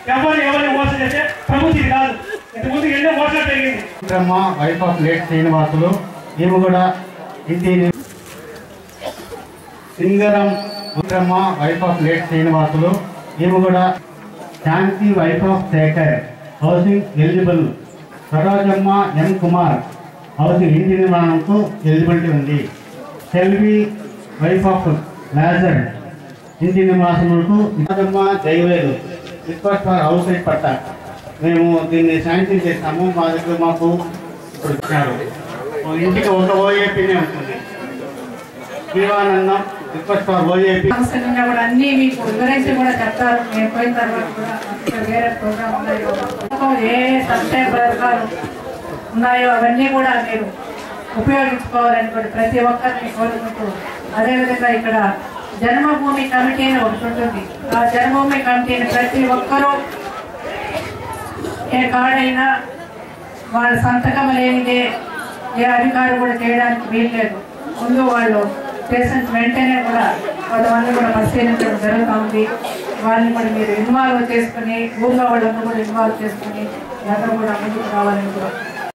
ఎవరిని మోసం చేస్తే ప్రభుత్వం ఇది కాదు. ఇంతకుముందు ఎన్నో మోసాలు జరిగింది. వైఫ్ ఆఫ్ లేట్ శ్రీనివాసులు, ఈమె కూడా ఇంటి Singaram wife of late Srinivasulu, ఈమె కూడా Shanti wife of Shekhar, housing eligible. Sarojamma M Kumar, housing ఇంటి నిర్మాణంకు ఎలిజిబిలిటీ ఉంది. సెల్వి వైఫ్ ఆఫ్ లాజర్, ఇంటి నివాసములకు. Sarojamma Jaivelu, request for house right patta. మేము దీన్ని శాంక్షన్ చేస్తాము. మా దగ్గర మాకు ఇప్పుడు ఇచ్చినారు. ఇంటికి ఒక ఓఏపీనే ఉంటుంది. Jeevanandam request for OAP. కూడా అన్ని మీకు వివరించి కూడా చెప్తారు. నేను పోయిన తర్వాత కూడా వేరే ప్రోగ్రామ్ ఉన్నాయో, ఏ సంక్షేమ పథకాలు ఉన్నాయో అవన్నీ కూడా మీరు ఉపయోగించుకోవాలని కూడా ప్రతి ఒక్కరిని కోరుకుంటూ, అదేవిధంగా ఇక్కడ జన్మభూమి కమిటీ అని ఒకటి ఉంటుంది. ఆ జన్మభూమి కమిటీని ప్రతి ఒక్కరూ ఏ కాడైనా వాళ్ళ సంతకం లేనిదే ఏ అధికారులు కూడా చేయడానికి వీల్లేదు. ముందు వాళ్ళు చేసిన వెంటనే కూడా కొంతమంది కూడా పరిశీలించడం జరుగుతుంది. వాళ్ళని కూడా మీరు ఇన్వాల్వ్ చేసుకుని, ఊళ్ళో వాళ్ళందరూ కూడా ఇన్వాల్వ్ చేసుకుని అందరూ కూడా ముందుకు రావాలని కూడా